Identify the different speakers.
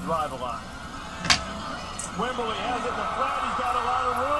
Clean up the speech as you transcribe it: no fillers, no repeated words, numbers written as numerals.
Speaker 1: drive a line. Wimberly has it in the flat. He's got a lot of room.